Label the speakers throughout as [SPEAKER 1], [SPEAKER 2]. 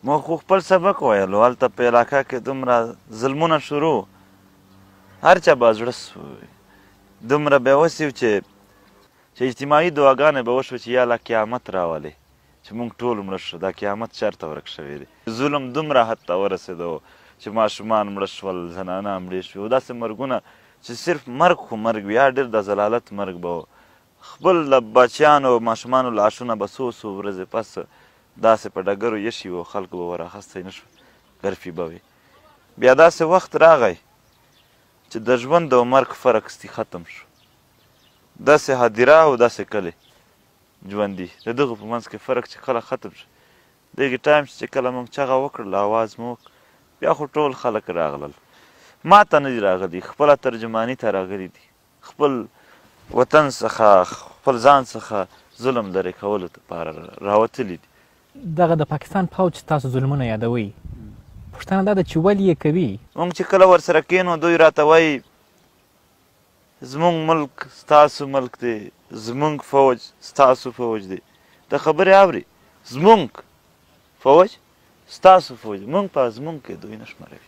[SPEAKER 1] موږ خو خپل سبق ویلو هلته په علاقه کې دومره ظلمونه شروع هر چا به زړه سوی دومره بېوسې و چې اجتماعي دعاګانې به وشوه چې یا الله قیامت راولې چې موږ ټول مړه شو دا قیامت چېرته ورک شوی دی ظلم دومره حد ته ورسېدو چې ماشومان مړه شول زنانه مړې شوې او داسې مرګونه چې صرف مرګ خو مرګ وي یا ډېر د ضلالت مرګ به و خپل د بچیانو او ماشومانو لاشونه به څو ورځې پس داسې په ډګرو یشي و خلکو به وراخستی نه شو ګرفې به وي بیا داسې وخت راغی چې د ژوند او مرګ فرق ستی ختم شو داسې هدیره او داسې کلی ژوندي د دغو په منځ کې فرق چې کله ختم شو دغې ټایم چې کله موږ چغه وکړله اواز مو وکړ بیا خو ټول خلک راغلل ما ته نه دي راغلي خپله ترجماني ته راغلي دي خپل وطن څخه خپل ځان څخه ظلم لرې کولو لپاره راوتلي دي
[SPEAKER 2] دغه د پاکستان پوځ تاسو ظلمونه یادوئ پوښتنه دا ده چې ولې یې کوي
[SPEAKER 1] موږ چې کله ورسره کینو دوی راته وایي زموږ ملک ستاسو ملک دی زموږ فوج ستاسو فوج دی د خبرې اوري زموږ فوج ستاسو فوج موږ په زموږ کې دوی نه شماروي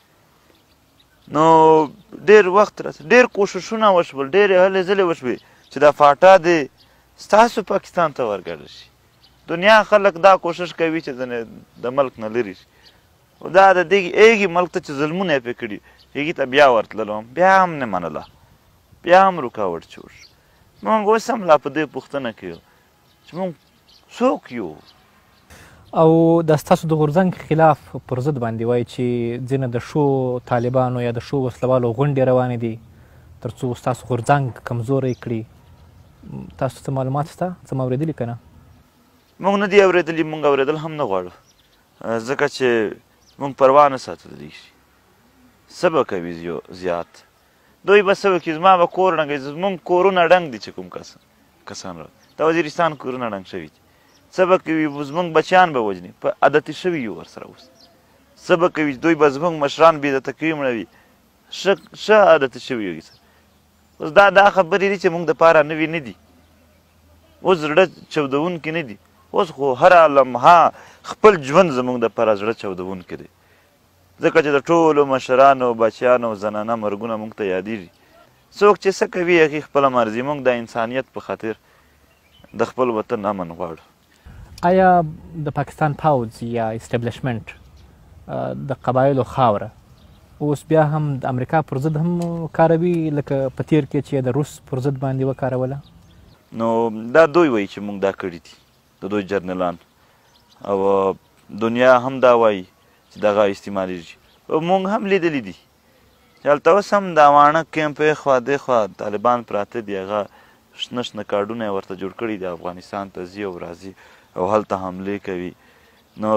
[SPEAKER 1] نو ډېر وخت راځي ډېر کوښښونه وشول ډېرې هلې ځلې وشوې چې دا فاټا دی ستاسو پاکستان ته ورګډه شي دنیا خلک دا کوښښ کوي چې د ملک نه لرې شي او دا د دغې ایږي ملک ته چې ظلمونه یې پرې کړي هغې ته بیا ورتللو بیا هم نه منله بیا هم رکاوټ جوړ شو موږ اوس هم لا په دې پوښتنه کې یو چې موږ څوک یو
[SPEAKER 2] او د ستاسو د غورځنګ خلاف پر ضد باندې وایي چې ځینې د ښو طالبانو یا د ښو وسلوالو غونډې روانې دي تر څو ستاسو غورځنګ کمزوری کړي تاسو څه معلومات شته څه مو اورېدلي که نه
[SPEAKER 1] موږ نه دي اورېدلي موږ اورېدل هم نه غواړو ځکه چې موږ پروا نه ساتو د دې شي څه به کوي زیات دوی به څه وکړي زما به کور ړنګوي زموږ کورونه ړنګ دي چې کوم کسان را د وزیرستان کورونه ړنګ شوي دي څه به کوي زموږ بچیان به وژني په عادتي شوي یو ورسره اوس څه به کوي دوی به زموږ مشران بې عزته کوي مړوي ښه عادتي شوي یو اوس دا خبرې دي چې موږ دپاره نوي نه دي اوس زړه چودونکي نه دي اوس خو هره لمحه خپل ژوند زموږ دپاره زړه چودونکی دی ځکه چې د ټولو مشرانو بچیانو زنانه مرګونه موږ ته یادېږي څوک چې څه کوي هغې خپله مرضي موږ د انسانیت په خاطر د خپل وطن امن غواړو
[SPEAKER 2] آیا د پاکستان پوځ یا اسټبلیشمنټ د قبایلو خاوره اوس بیا هم د امریکا پر ضد هم کاروي لکه په تیر کې چې د روس پر ضد باندې وکاروله
[SPEAKER 1] نو دا دوی وایي چې موږ دا کړي دي د دوی جرنلان او دنیا هم دا وایي چې دغه استعمالیږي او موږ هم لیدلی دي چې هلته اوس هم دا واڼه کیمپ خوا دېخوا طالبان پراته دي هغه شنه شنه کارډونه یې ورته جوړ کړي دي افغانستان ته ځي او راځي او هلته حملې کوي نو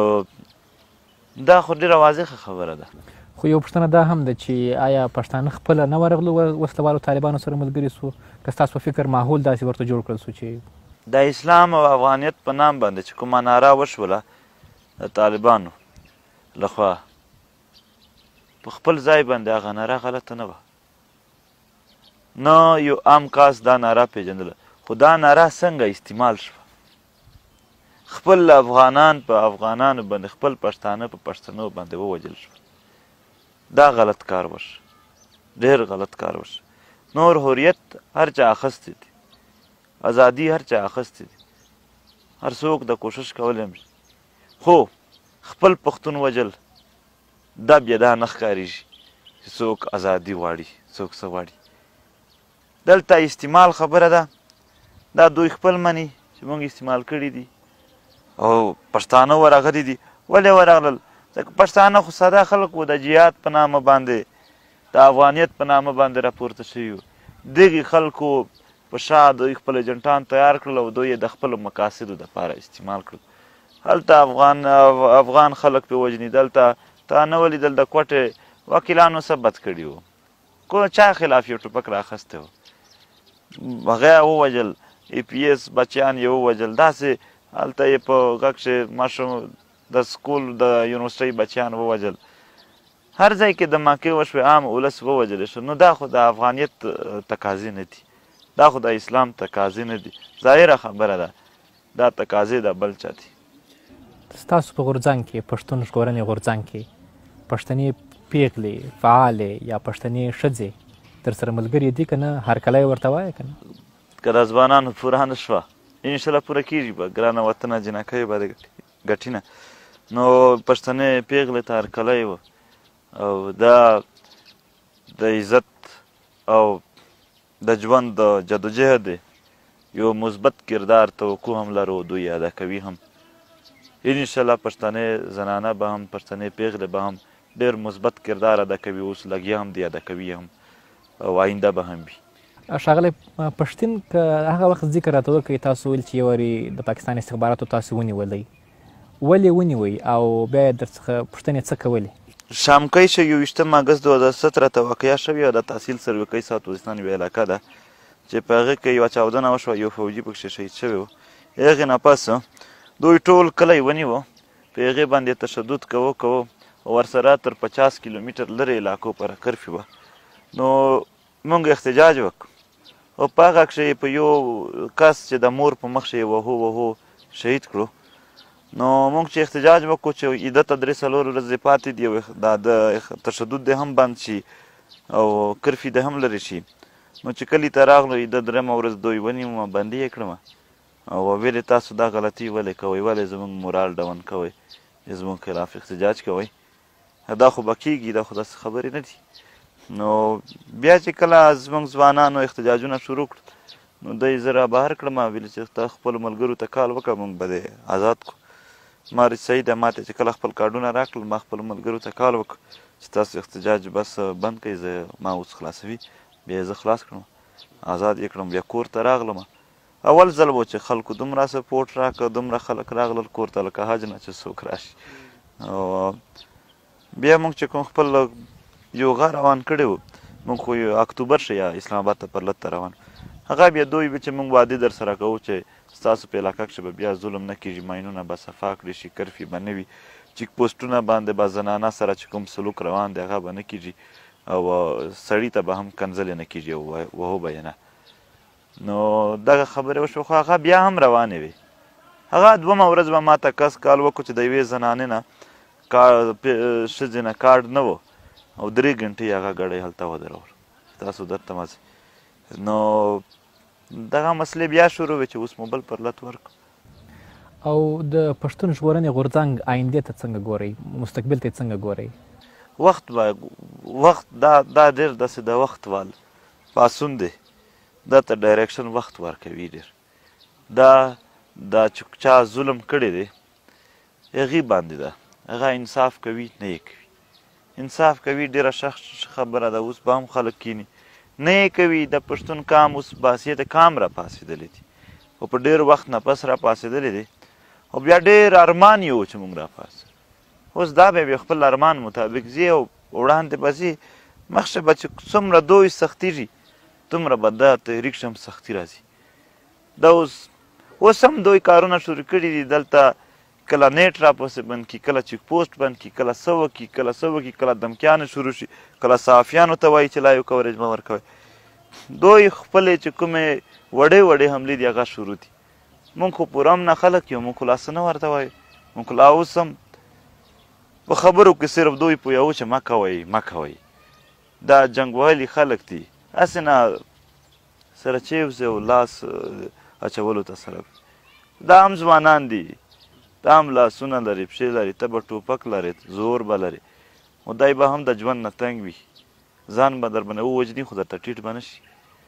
[SPEAKER 1] دا خو ډېره واضحه خبره ده
[SPEAKER 2] خو یو پوښتنه دا هم ده چې آیا پښتانه خپله نه ورغلو وسلوالو طالبانو سره ملګري سو که ستاسو په فکر ماحول داسې ورته جوړ کړل سو چې
[SPEAKER 1] د اسلام او افغانیت په نام باندې چې کومه ناره وشوله د طالبانو لخوا په خپل ځای باندې هغه ناره غلطه نه وه نه یو عام کاس دا ناره پیژندله خو دا ناره څنګه استعمال شوه خپل افغانان په افغانانو باندې خپل پښتانه په پښتنو باندې ووجل شو دا غلط کار وشو ډېر غلط کار وشو نور حریت هر چا اخیستی دی ازادي هر چا اخیستی دی هر څوک د کوشش کولی هم خو خپل پښتون وجل دا بیا دا نه ښکارېږي چې څوک ازادي غواړي څوک څه غواړي دلته استعمال خبره ده دا دوی خپل مني چې موږ استعمال کړي دي او پښتانه ورغلي دي ولې ورغلل ځکه پښتانه خو ساده خلک وو د جهاد په نامه باندې د افغانیت په نامه باندې راپورته شوي وو دغې خلکو په شا دوی خپل ایجنټان تیار کړل او دوی یې د خپلو مقاصدو دپاره استعمال کړل هلته افغان خلک پرې وژني دلته تا نه ولیدل د کوټې وکیلانو څه بد کړي وو کو چا خلاف یو ټوپک رااخیستی و هغه یې ووژل ای پي ایس بچیان یې ووژل داسې هلته یې په غږ کښې ماشوم د سکول د یونیورسټۍ بچیان ووژل هر ځای کې دماکې وشوې عام ولس ووژلی شو نو دا خو د افغانیت تقاضې نه دي دا خو د اسلام تقاضې نه دي ظاهره خبره ده دا تقاضې د بل چا دي
[SPEAKER 2] ستاسو په غورځنګ کې پښتون ژغورنې غورځنګ کې پښتنې پیغلې فعالې یا پښتنې ښځې در سره ملګري دي که نه هرکلی ورته وایه که نه
[SPEAKER 1] که د ځوانانو پوره نه شوه انشاءالله پوره کېږي به ګرانه وطنه جنکۍ به ګټي نه نو پښتنې پیغلې ته هرکلی و او دا د عزت او د ژوند د جدوجهد یو مثبت کردار توقع هم لرو دوی ادا کوي هم انشاءالله پښتنې زنانه به هم پښتنې پیغلې به هم ډېر مثبت کردار ادا کوي اوس لګیا هم دی ادا کوي هم او آینده به هم وي
[SPEAKER 2] ښاغلی پښتین که هغه وخت ذکر راته وکړئ تاسو ویل چې یو وارې د پاکستان استخباراتو تاسو ونیولی ولې ونیوئ او بیا یې درڅخه پوښتنې څه کولې
[SPEAKER 1] شامکی چې 21 اګست 2017 ته واقعه شوې او د تحصیل سروکۍ ساوت وزیرستان یوه علاقه ده چې په هغې کې یوه چاودنه وشوه یو فوجي پکښې شهید شوی و هغې نه پس دوی ټول کلی ونیوه په هغې باندې تشدد کوو ورسره تر 50 کیلومتر لرې علاقو پر کرفي وه نو موږ احتجاج وکړو او په هغه کښې په یو کس چې د مور په مخ یې وهو شهید کړو نو موږ چې احتجاج وکړو چې عیده ته 3-4 ورځې پاتې دي او دا د تشدد دی هم بند شي او کرفي دی هم لرې شي نو چې کلي ته راغلو عیده 3مه ورځ دوی ونیومه بندي یې کړمه او ویلې تاسو دا غلطي ولې کوئ ولې زموږ مورال ډاون کوئ زموږ خلاف احتجاج کوئ دا خو به کېږي دا خو داسې خبرې نه دي نو بیا چې کله زموږ ځوانانو احتجاجونه شروع کړل نو دی زه را بهر کړم ویلې چې ته خپلو ملګرو ته کال وکړه موږ به دې آزاد کړو ما صحیح ده ماته چې کله خپل کارډونه راکړل ما خپلو ملګرو ته کال وکړ چې تاسو احتجاج بس بند کړئ زه ما اوس خلاصوي بیا یې زه خلاص کړم آزاد یې کړم بیا کور ته راغلم اول ځل و چې خلکو دومره سپورټ راکړه دومره خلک راغلل کور ته لکه حج نه چې څوک راشي او بیا موږ چې کوم خپل یو غار روان کړی و موږ خو یو اکتوبر شه یا اسلام آباد ته پر لت ته روان هغه بیا دوی به چې موږ وعدې در سره کوو چې ستاسو په علاقه کښې به بیا ظلم نه کېږي ماینونه به صفا کړي شي کرفي به نه وي چیک پوسټونه باندې به زنانه سره چې کوم سلوک روان دی هغه به نه کېږي او سړي ته به هم کنځلې نه کېږي او وهو به یې نه نو دغه خبرې وشوه خو هغه بیا هم روانې وې هغه 2مه ورځ به ما ته کس کال وکړو چې د یوې زنانې نه ښځې نه کارډ نه و او 3 ګنټې هغه ګړی هلته ودرول تاسو درته مځئ نو دغه مسلې بیا شروع وې چې اوس مو بل پر لت ورکړو
[SPEAKER 2] او د پښتون ژغورنې غورځنګ آیندې ته څنګه ګورئ مستقبل ته یې څنګه ګورئ
[SPEAKER 1] وخت دا ډېر داسې د وخت وال پاسون دی دا ته ډایرکشن وخت ورکوي ډېر دا چې چا ظلم کړی دی هغې باندې ده هغه انصاف کوي نه یې کوي انصاف کوي ډېره ښه خبره ده اوس به هم خلک کینی نه یې کوي د پښتون قام اوس باسیته قام را پاسېدلی دی او په ډېر وخت نه پس را پاسېدلی دی او بیا ډېر ارمان یې و چې موږ را پاسو اوس دا به خپل ارمان مطابق ځي او وړاندې به ځي مخکې به چې څومره دوی سختېږي دومره به دا تحریک هم سختي راځي دا اوس هم دوی کارونه شروع کړي دي دلته کله نیټ راپسې بند کړي کله چیک پوسټ بند کړي کله څه وکړي کله دمکیانې شروع شي کله صحافیانو ته وایي چې لایو کوریج مه ورکوئ دوی خپلې چې کومې وړې حملې دي هغه شروع دي موږ خو پوره هم نه خلک یو موږ خو لا څه نه ورته وایو موږ خو لا اوس هم په خبرو کې صرف دوی پوهیو چې مه کوئ دا جنګ وهلي خلک دي هسې نه سره چیوز او لاس اچولو ته سره دا هم ځوانان دي دا هم لاسونه لري پښې لري ته به ټوپک لرې زور به لرې خو دی به هم د ژوند نه تنګ وي ځان به در باندې ووجني خو درته ټیټ به نه شي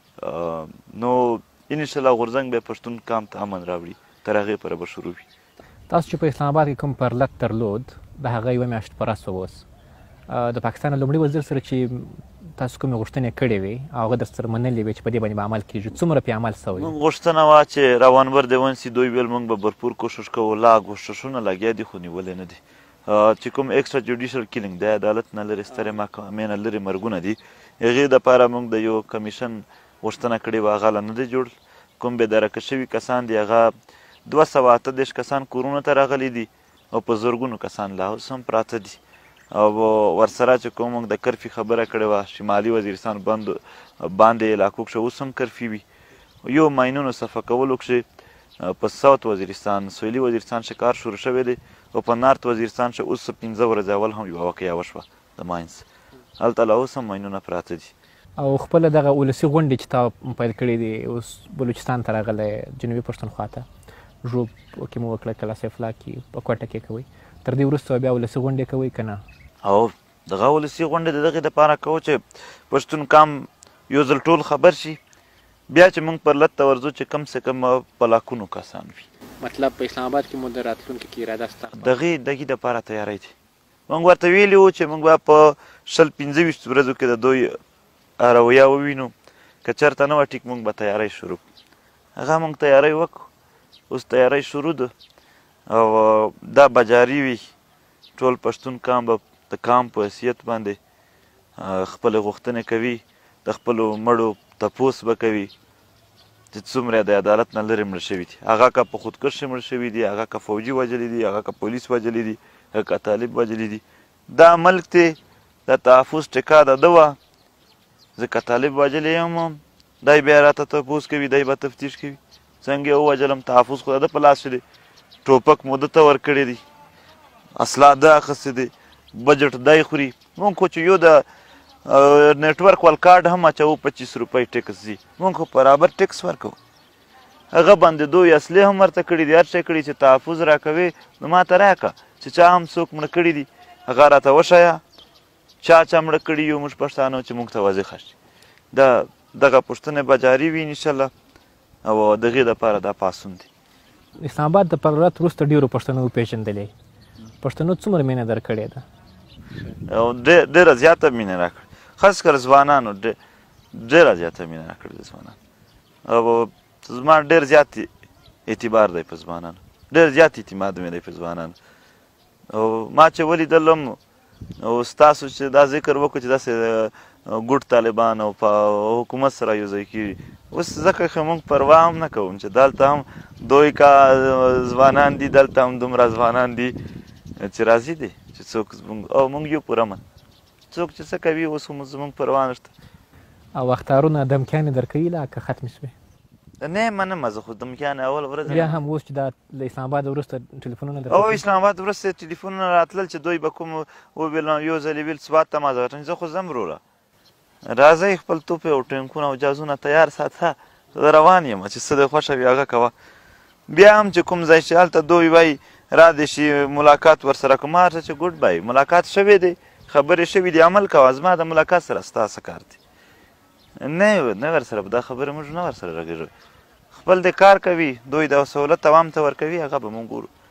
[SPEAKER 1] نو انشاءالله غورځنګ به پښتون قام ته امن راوړي تر هغې پورې به شروع وي
[SPEAKER 2] تاسو چې په اسلام آباد کې کوم پرلت درلود د هغه یوه میاشت پوره سوه اوس د پاکستان لومړي وزیر سره چې تاسو کومې غوښتنې کړې وې او هغه در سره منلې وې چې په دې باندې به عمل کېږي څومره پې عمل سوی
[SPEAKER 1] موږ غوښتنه وه چې روانبر دې ونسي دوی ویل موږ به بھرپور کوشش کوو لا کوششونه لګیا دي خو نیولې نه دي چې کوم ایکسټرا جوډیشل کیلینګ دی عدالت نه لرې سترې محکمې نه لرې مرګونه دي هغې دپاره موږ د یو کمیشن غوښتنه کړې وه هغه لا نه دی جوړ کوم بېدرکه شوي کسان دي هغه 238 کسان کورونو ته راغلي دي او په زرګونو کسان لا اوس هم پراته دي او ورسره چې کوم موږ د کرفي خبره کړې وه شمالي وزیرستان باندې علاقو کښې اوس هم کرفي وي یو ماینونو صفا کولو کښې په ساوت وزیرستان سویلي وزیرستان شه کار شروع شوی دی او په نارت وزیرستان شه اوس 15 ورځې اول هم یوه واقعه وشوه د ماینز هلته لا اوس هم ماینونه پراته دي
[SPEAKER 2] او خپله دغه ولسي غونډې چې تا پیل کړې دي اوس بلوچستان ته راغلی جنوبي پښتونخوا ته ژوب کې مو وکړه کلا سیف الله کې په کوټه کې کوئ تر دې وروسته بیا ولسي غونډې کوئ که نه
[SPEAKER 1] او دغه ولسي غونډې د دغې دپاره کوو چې پښتون قام یو ځل ټول خبر شي بیا چې موږ پر لته ورځو چې کم سے کم په لاکونو کسان وي
[SPEAKER 2] مطلب په اسلام آباد کې مو د راتلونکي کې اراده سته
[SPEAKER 1] دغې دپاره تیاری دی موږ ورته ویلي وو چې موږ به په 25 ورځو کې د دوی رویه ووینو که چېرته نه وه ټیک موږ به تیاری شروع هغه موږ تیاری وکړو اوس تیاری شروع ده او دا به جاري وي ټول پښتون قام به د قام په حیثیت باندې خپلې غوښتنې کوي د خپلو مړو تپوس به کوي چې څومره د عدالت نه لرې مړه شوي دي هغه که په خودکشي مړه شوي دي هغه که فوجي وژلي دي هغه که پولیس وژلي دي هغه که طالب وژلي دي دا ملک دی د تحفظ ټیکه د ده وه زه که طالب وژلی یم دی بیا راته تپوس کوي دی به تفتیش کوي څنګه یې ووژلم تحفظ خو د ده په لاس دی ټوپک مو ده ته ورکړی دی اسلحه ده اخیستې دی بجټ دی خوري مونږ خو چې یو د نیټورک ول کارډ هم اچوو 25 روپۍ ټیکس ځي مونږ خو برابر ټیکس ورکوو هغه باندې دوی اصلي هم ورته کړي دي هر شی کړي چې تحفظ راکوي نو ما ته راکړه چې چا هم څوک مړه کړي دي هغه راته وښیه چا مړه کړي یو موږ پښتانه چې موږ ته واضحه شي دغه پوښتنې به جاري وي انشاءالله او دغې دپاره دا پاڅون دی
[SPEAKER 2] اسلام آباد د پرورت وروسته ډېرو پښتنو وپېژندلې پښتنو څومره مینه درکړې ده
[SPEAKER 1] او ډېره زیاته مینه راکړې خاص کر ځوانانو ډېره زیاته مینه راکړې د ځوانانو او زما ډېر زیات اعتبار دی په ځوانانو ډېر زیات اعتماد مې دی په ځوانانو او ما چې ولیدلم او ستاسو چې دا ذکر وکړو چې داسې ګوډ طالبان او په حکومت سره یو ځای کېږي اوس ځکه که موږ پروا هم نه کوو چې دلته هم دوی کا ځوانان دي دلته هم دومره ځوانان دي چې راضي دي چې څوک او موږ یو پر امن څوک چې څه کوي اوس هم زموږ پروا نشته
[SPEAKER 2] او اخطارونه دمکیانې درکوي لا که ختمې شوې
[SPEAKER 1] نه منم زه خو دمکیانې اول ورځ
[SPEAKER 2] بیا هم اوس چې دا له اسلام آباد وروسته ټلیفونونه
[SPEAKER 1] او اسلام آباد وروسته ټلیفونونه راتلل چې دوی به کوم وویل یو ځلې ویل ثبات ته ما زه خو ځم وروره راځئ خپل توپې او ټینکونه او جازونه تیار ساته زه روان یم چې څه دې خوښه وي هغه کوه بیا هم چې کوم ځای چې هلته دوی وایي را دې شي ملاقات ورسره کوم هر څه چې ګوډ بای ملاقات شوی دی خبرې شوي دي عمل کوه زما د ملاقات سره ستا څه کار دی نه ورسره دا خبره موږ نه ورسره راګېږو خپل د کار کوي دوی د سهولت عوام ته ورکوي هغه به موږ ګورو